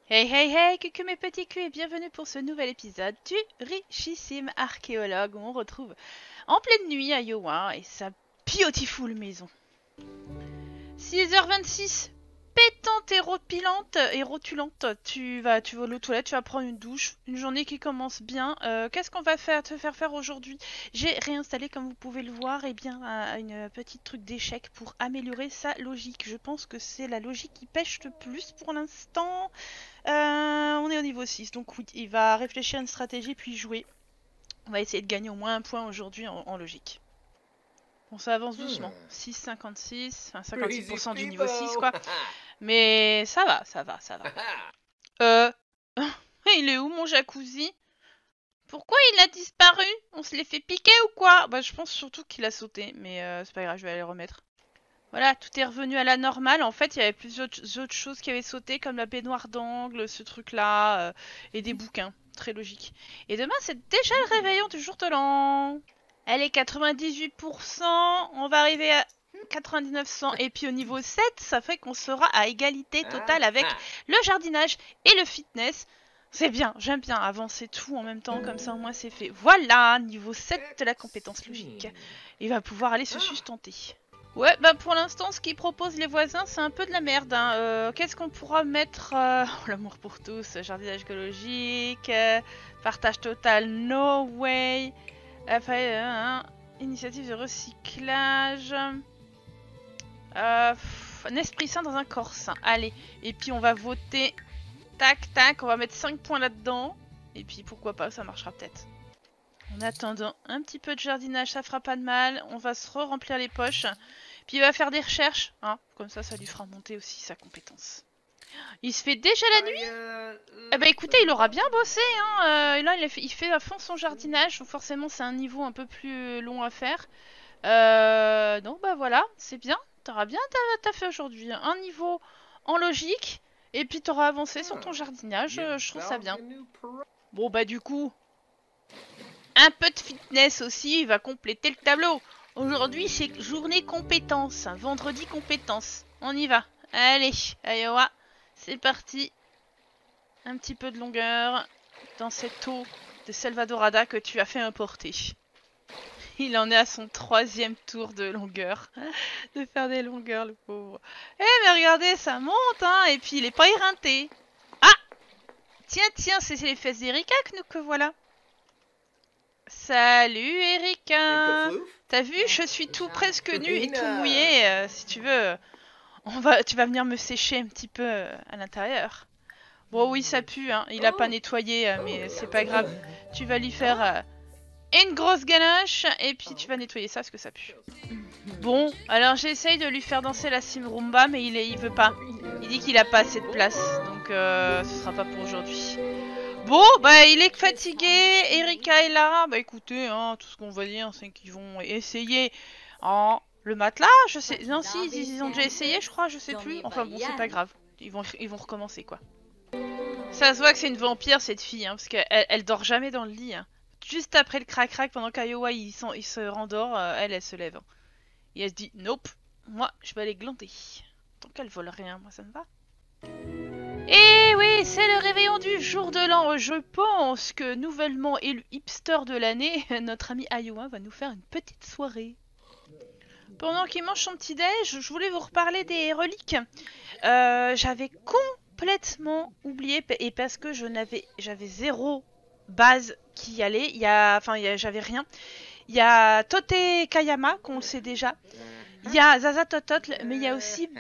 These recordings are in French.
Hey hey hey, coucou mes petits culs et bienvenue pour ce nouvel épisode du richissime archéologue où on retrouve en pleine nuit à Iowa et sa beautiful maison. 6h26, pétante et rotulante, tu vas aux toilettes, tu vas prendre une douche, une journée qui commence bien. Qu'est-ce qu'on va te faire faire aujourd'hui? J'ai réinstallé, comme vous pouvez le voir, une petite truc d'échec pour améliorer sa logique. Je pense que c'est la logique qui pêche le plus pour l'instant. On est au niveau 6, donc oui, il va réfléchir à une stratégie puis jouer. On va essayer de gagner au moins un point aujourd'hui en logique. Bon, ça avance doucement. 6,56, enfin 56% du niveau 6 quoi. Mais ça va, ça va, ça va. Il est où mon jacuzzi? Pourquoi il a disparu? On se l'est fait piquer ou quoi? Bah je pense surtout qu'il a sauté, mais c'est pas grave, je vais aller le remettre. Voilà, tout est revenu à la normale. En fait, il y avait plusieurs autres choses qui avaient sauté, comme la baignoire d'angle, ce truc-là, et des bouquins. Très logique. Et demain, c'est déjà le réveillon du jour de l'an. Elle est 98%, on va arriver à 9900. Et puis au niveau 7, ça fait qu'on sera à égalité totale avec le jardinage et le fitness. C'est bien, j'aime bien avancer tout en même temps, comme ça au moins c'est fait. Voilà, niveau 7 de la compétence logique. Il va pouvoir aller se sustenter. Ouais, bah pour l'instant, ce qu'ils proposent les voisins, c'est un peu de la merde. Hein. Qu'est-ce qu'on pourra mettre l'amour pour tous, jardinage écologique, partage total, no way, initiative de recyclage, un esprit sain dans un corps sain. Allez, et puis on va voter, tac, tac, on va mettre 5 points là-dedans. Et puis pourquoi pas, ça marchera peut-être. En attendant, un petit peu de jardinage, ça fera pas de mal. On va se re-remplir les poches. Puis il va faire des recherches, hein. Comme ça lui fera monter aussi sa compétence. Il se fait déjà la nuit? Eh ben écoutez, il aura bien bossé, hein. Et là, il fait à fond son jardinage. Donc forcément, c'est un niveau un peu plus long à faire. Donc bah voilà, c'est bien. T'auras bien fait aujourd'hui un niveau en logique. Et puis t'auras avancé sur ton jardinage. Je trouve ça bien. Bon bah du coup, un peu de fitness aussi, il va compléter le tableau. Aujourd'hui, c'est journée compétences, vendredi compétences. On y va. Allez, Iowa, c'est parti. Un petit peu de longueur dans cette eau de Salvadorada que tu as fait importer. Il en est à son 3e tour de longueur. De faire des longueurs, le pauvre. Eh, mais regardez, ça monte, hein. Et puis, il est pas éreinté. Ah! Tiens, c'est les fesses d'Erika que voilà. Salut Erika. T'as vu, je suis tout presque nu et tout mouillé. Si tu veux, tu vas venir me sécher un petit peu à l'intérieur. Bon oui, ça pue, hein. Il a pas nettoyé, mais c'est pas grave. Tu vas lui faire une grosse ganache et puis tu vas nettoyer ça parce que ça pue. Bon, alors j'essaye de lui faire danser la Simrumba, mais il veut pas. Il dit qu'il a pas assez de place, donc ce sera pas pour aujourd'hui. Bon, bah il est fatigué, Erika est là. Bah écoutez, hein, tout ce qu'on va dire, c'est qu'ils vont essayer le matelas, je sais. Non, si, ils ont déjà essayé, je crois, je sais plus. Enfin bon, c'est pas grave. Ils vont recommencer, quoi. Ça se voit que c'est une vampire, cette fille, hein, parce qu'elle dort jamais dans le lit. Hein. Juste après le crac-crac, pendant qu'Iowa il se rendort, elle se lève. Hein. Et elle se dit, nope, moi, je vais aller glander. Tant qu'elle vole rien, moi ça me va. Et oui, c'est le réveillon du jour de l'an. Je pense que nouvellement élu hipster de l'année, notre ami Iowa va nous faire une petite soirée. Pendant qu'il mange son petit déj, je voulais vous reparler des reliques. J'avais complètement oublié et parce que j'avais zéro base qui y allait. J'avais rien. Il y a Tote Kayama qu'on le sait déjà. Il y a Zaza Tototl, mais il y a aussi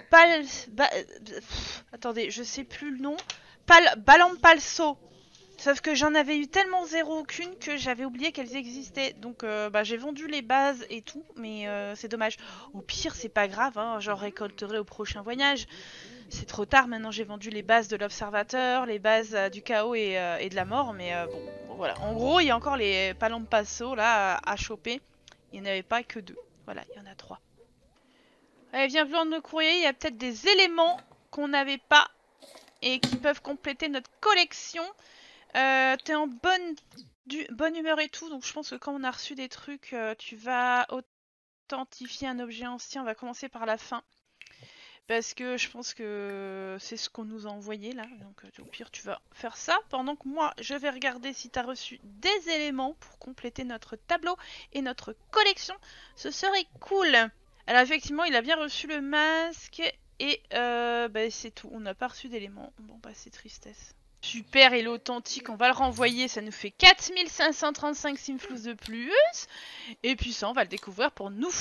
attendez, je sais plus le nom. Balampalso. Sauf que j'en avais eu tellement zéro aucune que j'avais oublié qu'elles existaient. Donc j'ai vendu les bases et tout, mais c'est dommage. Au pire, c'est pas grave, hein, j'en récolterai au prochain voyage. C'est trop tard, maintenant j'ai vendu les bases de l'observateur, les bases du chaos et de la mort, mais bon, voilà. En gros, il y a encore les Palampasso là à choper. Il n'y en avait pas que 2. Voilà, il y en a 3. Allez, viens prendre le courrier, il y a peut-être des éléments qu'on n'avait pas et qui peuvent compléter notre collection. T'es en bonne humeur et tout, donc je pense que quand on a reçu des trucs, tu vas authentifier un objet ancien. On va commencer par la fin. Parce que je pense que c'est ce qu'on nous a envoyé là. Donc au pire tu vas faire ça. Pendant que moi je vais regarder si tu as reçu des éléments pour compléter notre tableau et notre collection. Ce serait cool. Alors effectivement il a bien reçu le masque. Et bah, c'est tout. On n'a pas reçu d'éléments. Bon bah c'est tristesse. Super, il est authentique. On va le renvoyer. Ça nous fait 4535 simflous de plus. Et puis ça on va le découvrir pour nous.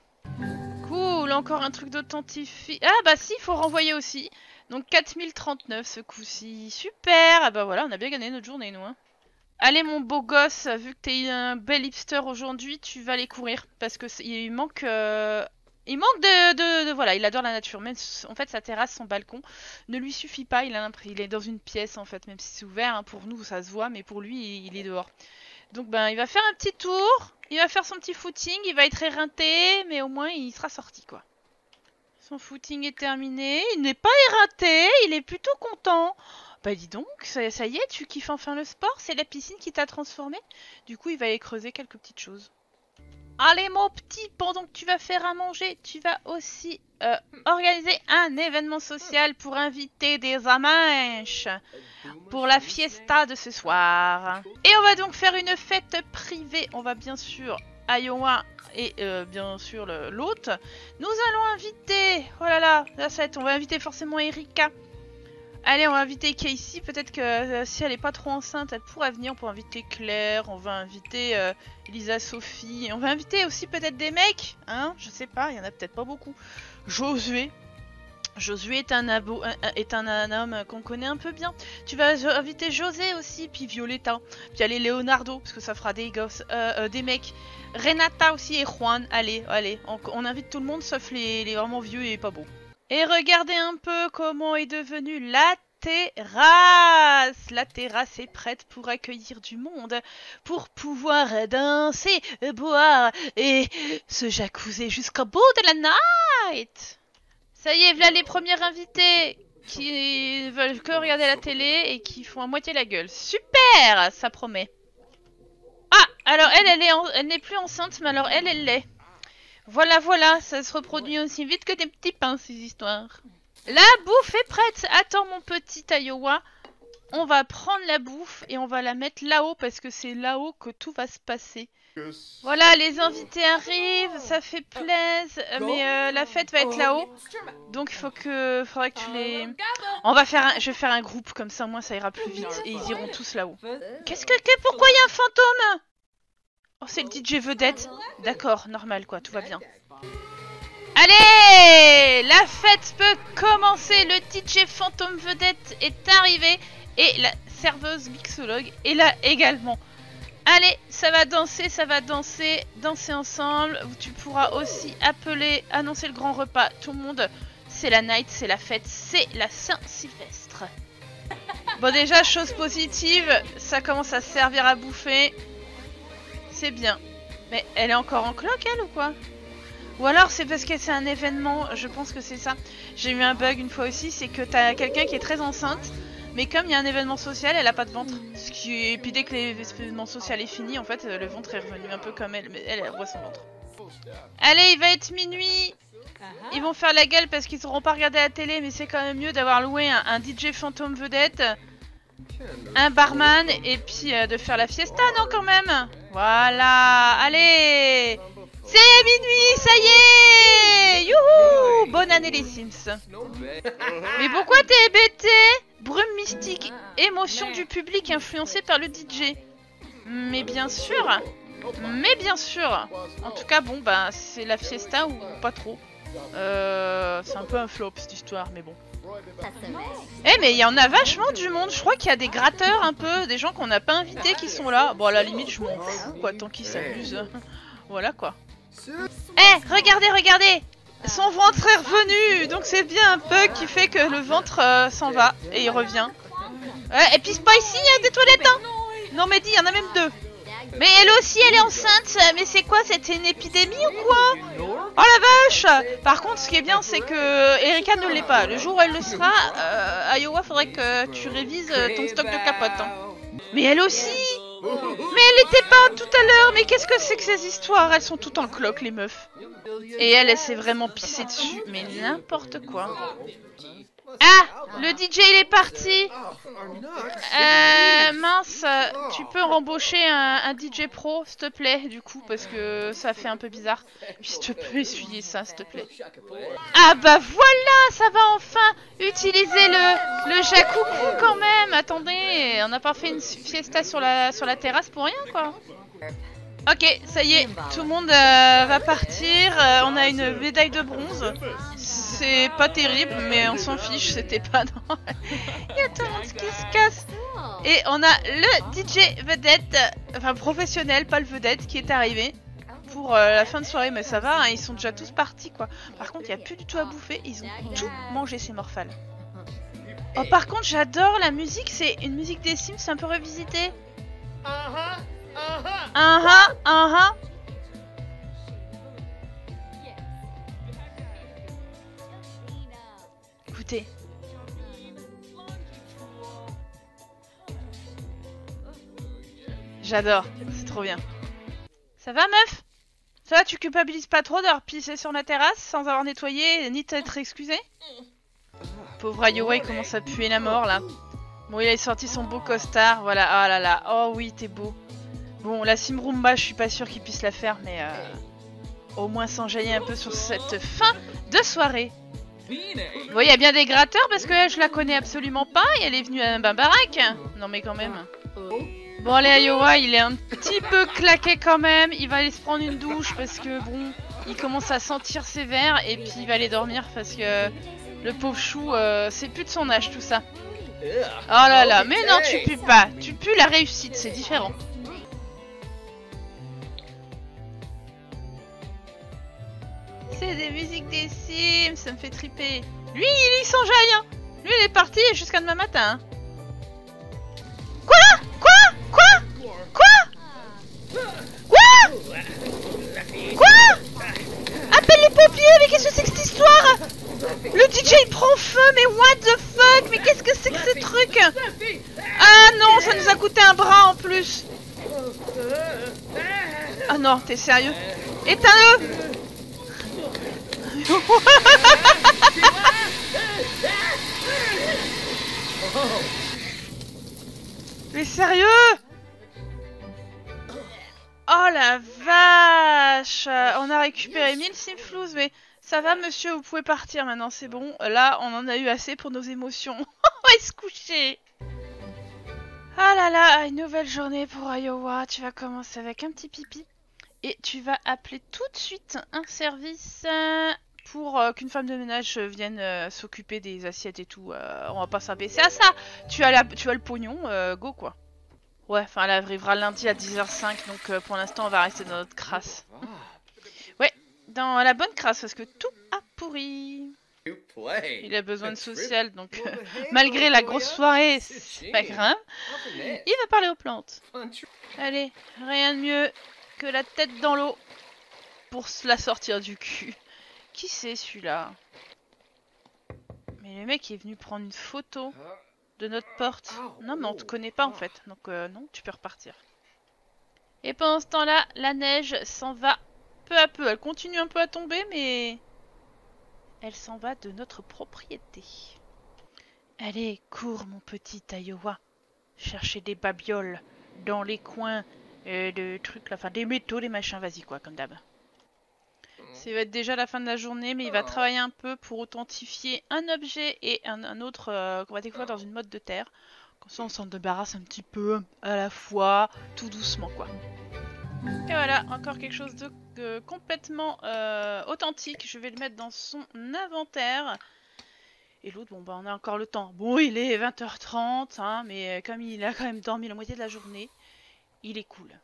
Cool, encore un truc d'authentifie. Ah bah si, il faut renvoyer aussi. Donc 4039 ce coup-ci. Super. Ah bah voilà, on a bien gagné notre journée, nous. Hein. Allez mon beau gosse, vu que t'es un bel hipster aujourd'hui, tu vas aller courir. Parce que il manque... Il manque de... Voilà, il adore la nature. Même en fait, sa terrasse, son balcon ne lui suffit pas. Il est dans une pièce, en fait. Même si c'est ouvert, hein, pour nous, ça se voit. Mais pour lui, il est dehors. Donc ben, il va faire un petit tour. Il va faire son petit footing, il va être éreinté, mais au moins il sera sorti quoi. Son footing est terminé, il n'est pas éreinté, il est plutôt content. Bah dis donc, ça y est, tu kiffes enfin le sport, c'est la piscine qui t'a transformé. Du coup il va aller creuser quelques petites choses. Allez mon petit, pendant que tu vas faire à manger, tu vas aussi organiser un événement social pour inviter des amanches pour la fiesta de ce soir. Et on va donc faire une fête privée. On va bien sûr Iowa et bien sûr l'hôte. Nous allons inviter, oh là là, la fête, on va inviter forcément Erika. Allez, on va inviter Casey. Peut-être que si elle est pas trop enceinte, elle pourrait venir. On peut inviter Claire. On va inviter Elisa, Sophie. On va inviter aussi peut-être des mecs. Hein, je sais pas, il y en a peut-être pas beaucoup. Josué. Josué est un homme qu'on connaît un peu bien. Tu vas inviter José aussi. Puis Violetta. Puis allez, Leonardo. Parce que ça fera des gosses. Des mecs. Renata aussi et Juan. Allez, on invite tout le monde sauf les vraiment vieux et pas beaux. Et regardez un peu comment est devenue la terrasse. La terrasse est prête pour accueillir du monde, pour pouvoir danser, boire et se jacuzzer jusqu'au bout de la night. Ça y est, voilà les premiers invités qui veulent que regarder la télé et qui font à moitié la gueule. Super, ça promet. Ah, alors elle n'est plus enceinte, mais alors elle l'est. Voilà, ça se reproduit aussi vite que des petits pains, ces histoires. La bouffe est prête. Attends, mon petit Iowa. On va prendre la bouffe et on va la mettre là-haut parce que c'est là-haut que tout va se passer. Voilà, les invités arrivent, ça fait plaisir, mais la fête va être là-haut. Donc il faudrait que tu les... je vais faire un groupe, comme ça au moins ça ira plus vite et ils iront tous là-haut. Pourquoi il y a un fantôme ? Oh, c'est le DJ vedette. D'accord, normal quoi, tout va bien. Allez, la fête peut commencer. Le DJ fantôme vedette est arrivé. Et la serveuse mixologue est là également. Allez, ça va danser, danser ensemble. Tu pourras aussi annoncer le grand repas. Tout le monde, c'est la night, c'est la fête, c'est la Saint-Sylvestre. Bon déjà, chose positive, ça commence à se servir à bouffer. C'est bien. Mais elle est encore en cloque, elle, ou quoi? Ou alors c'est parce que c'est un événement, je pense que c'est ça. J'ai eu un bug une fois aussi, c'est que t'as quelqu'un qui est très enceinte, mais comme il y a un événement social, elle a pas de ventre. Et puis dès que l'événement social est fini, en fait, le ventre est revenu un peu comme elle, mais elle voit son ventre. Allez, il va être minuit. Ils vont faire la gueule parce qu'ils n'auront pas regardé la télé, mais c'est quand même mieux d'avoir loué un DJ fantôme vedette, un barman, et puis de faire la fiesta, non, quand même. Voilà, allez, c'est minuit, ça y est. Youhou, bonne année les Sims. Mais pourquoi t'es hébété? Brume mystique, émotion du public influencée par le DJ. Mais bien sûr. En tout cas, bon, bah, c'est la fiesta ou pas trop. C'est un peu un flop cette histoire, mais bon. Eh mais il y en a vachement du monde, je crois qu'il y a des gratteurs un peu, des gens qu'on n'a pas invités qui sont là. Bon à la limite je m'en fous quoi, tant qu'ils s'amusent. Voilà quoi. Eh regardez, son ventre est revenu, donc c'est bien un bug qui fait que le ventre s'en va et il revient. Et puis c'est pas ici, il y a des toilettes hein. Non mais dis, il y en a même deux. Mais elle aussi elle est enceinte, mais c'est quoi, c'était une épidémie ou quoi? Oh la vache! Par contre ce qui est bien c'est que Erika ne l'est pas. Le jour où elle le sera, Iowa faudrait que tu révises ton stock de capotes. Hein. Mais elle aussi! Mais elle était pas tout à l'heure. Mais qu'est-ce que c'est que ces histoires? Elles sont toutes en cloque, les meufs. Et elle s'est vraiment pissée dessus. Mais n'importe quoi. Ah, le DJ il est parti. Mince, tu peux rembaucher un DJ pro, s'il te plaît, du coup, parce que ça fait un peu bizarre. Puis s'il te plaît, essuyer ça, s'il te plaît. Ah bah voilà, ça va enfin utiliser le jacoucou quand même. Attendez, on n'a pas fait une fiesta sur la terrasse pour rien, quoi. Ok, ça y est, tout le monde va partir. On a une médaille de bronze. C'est pas terrible, mais on s'en fiche, c'était pas dans... Il y a tout le monde qui se casse. Et on a le DJ vedette, enfin professionnel, pas le vedette, qui est arrivé pour la fin de soirée. Mais ça va, hein, ils sont déjà tous partis, quoi. Par contre, il n'y a plus du tout à bouffer, ils ont tout mangé, ces morphales. Oh, par contre, j'adore la musique, c'est une musique des Sims, c'est un peu revisité. Écoutez. J'adore, c'est trop bien. Ça va, meuf? Ça va, tu culpabilises pas trop d'avoir pissé sur la terrasse sans avoir nettoyé ni t'être excusé? Pauvre Iowa, il commence à puer la mort là. Bon, il a sorti son beau costard, voilà. Oh là là, oh oui, t'es beau. Bon, la Simrumba, je suis pas sûre qu'il puisse la faire, mais au moins s'enjailler un peu sur cette fin de soirée. Bon, il y a bien des gratteurs parce que je la connais absolument pas et elle est venue à un baraque. Non mais quand même. Bon allez, Iowa, il est un petit peu claqué quand même. Il va aller se prendre une douche parce que bon, il commence à sentir sévère et puis il va aller dormir parce que le pauvre chou, c'est plus de son âge tout ça. Oh là là, mais non, tu pues pas. Tu pues la réussite, c'est différent. C'est des musiques des Sims, ça me fait triper. Lui, il s'enjaille, hein. Lui, il est parti jusqu'à demain matin. Hein. Quoi? Appelle les pompiers, mais qu'est-ce que c'est que cette histoire? Le DJ il prend feu, mais what the fuck? Mais qu'est-ce que c'est que ce truc? Ah non, ça nous a coûté un bras en plus. Ah non, t'es sérieux? Éteins-le. Mais sérieux? Oh la vache! On a récupéré 1000 simflouz, mais ça va monsieur, vous pouvez partir maintenant, c'est bon. Là, on en a eu assez pour nos émotions. On va se coucher! Ah là là, une nouvelle journée pour Iowa. Tu vas commencer avec un petit pipi. Et tu vas appeler tout de suite un service pour qu'une femme de ménage vienne s'occuper des assiettes et tout. On va pas s'abaisser à ça. Tu as le pognon, go quoi. Ouais, enfin elle arrivera lundi à 10h05, donc pour l'instant on va rester dans notre crasse. Ouais, dans la bonne crasse parce que tout a pourri. Il a besoin de social, donc malgré la grosse soirée, c'est pas grave. Il va parler aux plantes. Allez, rien de mieux que la tête dans l'eau pour se la sortir du cul. Qui c'est celui-là? Mais le mec est venu prendre une photo de notre porte. Non mais on te connaît pas en fait, donc non, tu peux repartir. Et pendant ce temps-là, la neige s'en va peu à peu. Elle continue un peu à tomber, mais elle s'en va de notre propriété. Allez, cours mon petit Iowa. Chercher des babioles dans les coins de trucs là, enfin des métaux, des machins, vas-y quoi, comme d'hab. Ça va être déjà la fin de la journée, mais il va travailler un peu pour authentifier un objet et un autre qu'on va découvrir dans une motte de terre. Comme ça on s'en débarrasse un petit peu à la fois, tout doucement quoi. Et voilà, encore quelque chose de complètement authentique. Je vais le mettre dans son inventaire. Et l'autre, bon bah on a encore le temps. Bon, il est 20h30, hein, mais comme il a quand même dormi la moitié de la journée, il est cool.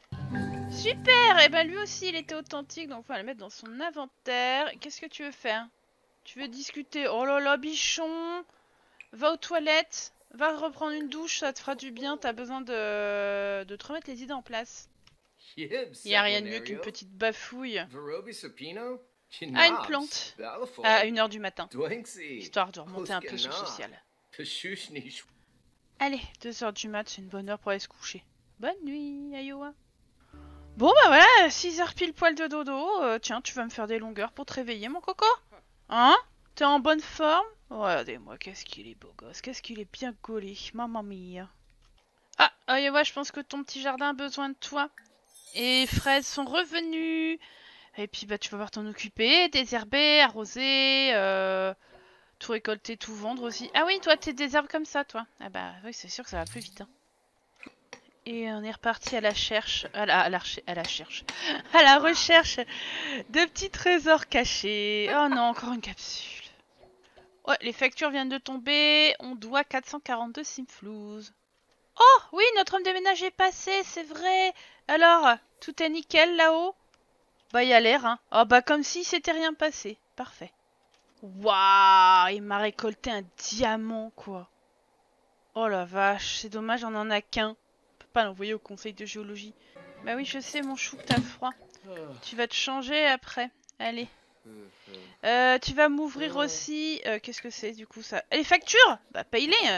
Super! Et ben lui aussi il était authentique, donc on va le mettre dans son inventaire. Qu'est-ce que tu veux faire? Tu veux discuter? Oh là là, bichon! Va aux toilettes, va reprendre une douche, ça te fera du bien, t'as besoin de te remettre les idées en place. Il n'y a rien de mieux qu'une petite bafouille. Ah, une plante. À 1h du matin. Histoire de remonter un peu son social. Allez, 2h du mat, c'est une bonne heure pour aller se coucher. Bonne nuit, Iowa. Bon bah voilà, 6 heures pile poil de dodo. Tiens, tu vas me faire des longueurs pour te réveiller, mon coco? Hein? T'es en bonne forme? Regardez-moi, qu'est-ce qu'il est beau gosse, qu'est-ce qu'il est bien gaulé, mamma mia. Ah, Iowa, je pense que ton petit jardin a besoin de toi. Et fraises sont revenues. Et puis bah tu vas pouvoir t'en occuper, désherber, arroser, tout récolter, tout vendre aussi. Ah oui, toi t'es désherbe comme ça, toi. Ah bah oui, c'est sûr que ça va plus vite. Hein. Et on est reparti à la recherche de petits trésors cachés. Oh non, encore une capsule. Ouais, les factures viennent de tomber. On doit 442 simflouz. Oh oui, notre homme de ménage est passé, c'est vrai. Alors, tout est nickel là-haut? Bah, il y a l'air, hein. Oh, bah, comme si s'était rien passé. Parfait. Waouh, il m'a récolté un diamant, quoi. Oh la vache, c'est dommage, on en a qu'un. On peut pas l'envoyer au conseil de géologie. Bah oui, je sais, mon chou, que t'as froid. Tu vas te changer après. Allez. Tu vas m'ouvrir aussi... Qu'est-ce que c'est, du coup, ça? Les factures? Bah, paye-les.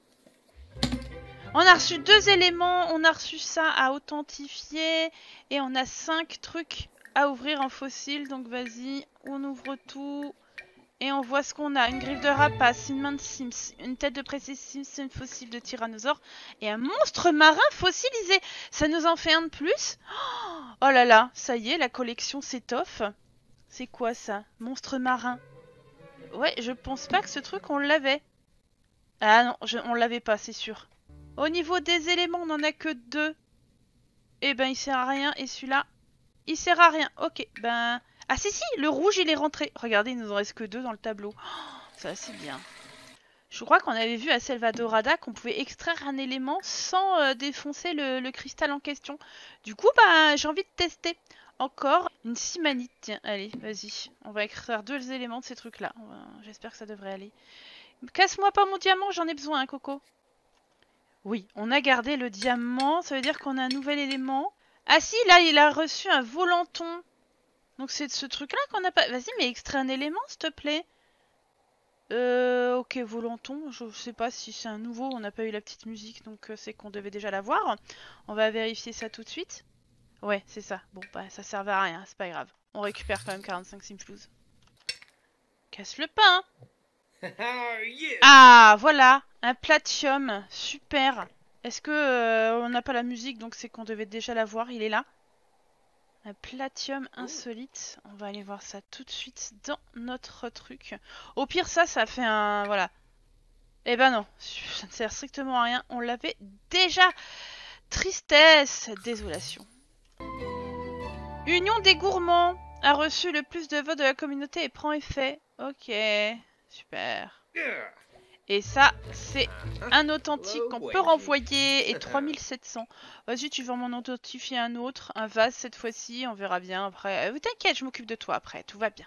On a reçu 2 éléments, on a reçu ça à authentifier. Et on a 5 trucs à ouvrir en fossile. Donc vas-y, on ouvre tout. Et on voit ce qu'on a. Une griffe de rapace, une main de Sims, une tête de pressé Sims, une fossile de tyrannosaure. Et un monstre marin fossilisé. Ça nous en fait un de plus. Oh là là, ça y est, la collection s'étoffe. C'est quoi ça? Monstre marin. Ouais, je pense pas que ce truc on l'avait. Ah non, on l'avait pas, c'est sûr. Au niveau des éléments, on en a que 2. Et ben il sert à rien. Et celui-là, il sert à rien. Ok, ben... Ah si, le rouge il est rentré. Regardez, il nous en reste que 2 dans le tableau. Oh, ça c'est bien. Je crois qu'on avait vu à Selvadorada qu'on pouvait extraire un élément sans défoncer le cristal en question. Du coup, bah j'ai envie de tester. Encore une simanite. Tiens, allez, vas-y. On va extraire 2 éléments de ces trucs-là. J'espère que ça devrait aller. Casse-moi pas mon diamant, j'en ai besoin, hein, Coco. Oui, on a gardé le diamant. Ça veut dire qu'on a un nouvel élément. Ah si, là, il a reçu un volanton. Donc c'est de ce truc-là qu'on a pas... Vas-y, mais extrais un élément, s'il te plaît. Ok, volanton. Je sais pas si c'est un nouveau. On n'a pas eu la petite musique, donc c'est qu'on devait déjà l'avoir. On va vérifier ça tout de suite. Ouais, c'est ça. Bon, bah ça servait à rien, c'est pas grave. On récupère quand même 45 simflouz. Casse le pain. Ah, voilà. Un platium. Super. Est-ce que on n'a pas la musique, donc c'est qu'on devait déjà l'avoir. Il est là. Un platium insolite. On va aller voir ça tout de suite dans notre truc. Au pire, ça fait un... Voilà. Eh ben non, ça ne sert strictement à rien. On l'avait déjà. Tristesse, désolation. Union des gourmands a reçu le plus de votes de la communauté et prend effet. Ok, super. Et ça, c'est un authentique qu'on peut renvoyer et 3700. Vas-y, tu vas m'en authentifier un autre, un vase cette fois-ci, on verra bien après. T'inquiète, je m'occupe de toi après, tout va bien.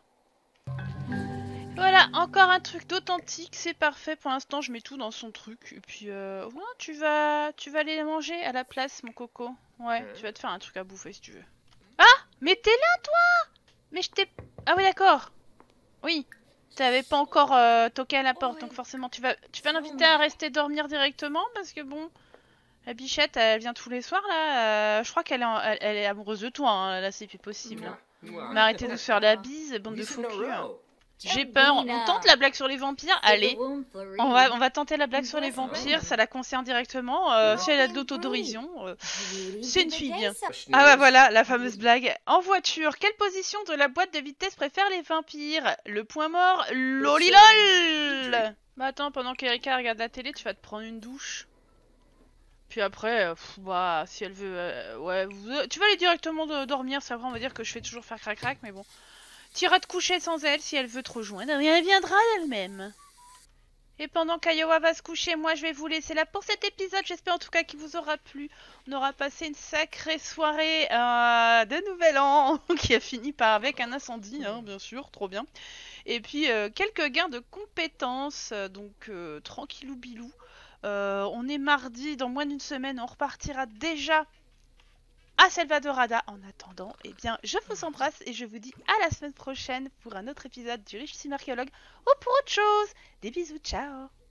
Voilà, encore un truc d'authentique, c'est parfait. Pour l'instant, je mets tout dans son truc. Et puis, ouais, tu vas aller manger à la place, mon coco. Ouais, tu vas te faire un truc à bouffer si tu veux. Ah, mais t'es là, toi? Mais je t'ai... Ah oui, d'accord. Oui. T'avais pas encore toqué à la porte, donc forcément tu vas l'inviter à rester dormir directement parce que bon, la bichette elle vient tous les soirs là. Je crois qu'elle est amoureuse de toi, hein. Là c'est plus possible. Hein. Mais arrêtez de se faire la bise, bande de faux cul. Hein. J'ai peur. On tente la blague sur les vampires. Allez, on va tenter la blague sur les vampires. Ça la concerne directement. Si elle a de l'autodérision, c'est une fille bien. Ah bah voilà, la fameuse blague. En voiture, quelle position de la boîte de vitesse préfèrent les vampires? Le point mort, lolilol. Bah attends, pendant qu'Erika regarde la télé, tu vas te prendre une douche. Puis après, bah si elle veut, ouais, tu vas aller directement dormir. C'est vrai, on va dire que je fais toujours faire crac crac, mais bon. T'iras te coucher sans elle si elle veut te rejoindre. Elle viendra d'elle-même. Et pendant qu'Iowa va se coucher, moi je vais vous laisser là pour cet épisode. J'espère en tout cas qu'il vous aura plu. On aura passé une sacrée soirée de Nouvel An qui a fini avec un incendie, hein, bien sûr, trop bien. Et puis quelques gains de compétences, donc tranquillou bilou. On est mardi, dans moins d'une semaine, on repartira déjà à Selvadorada. En attendant, eh bien, je vous embrasse et je vous dis à la semaine prochaine pour un autre épisode du Riche Sim Archéologue ou pour autre chose. Des bisous, ciao!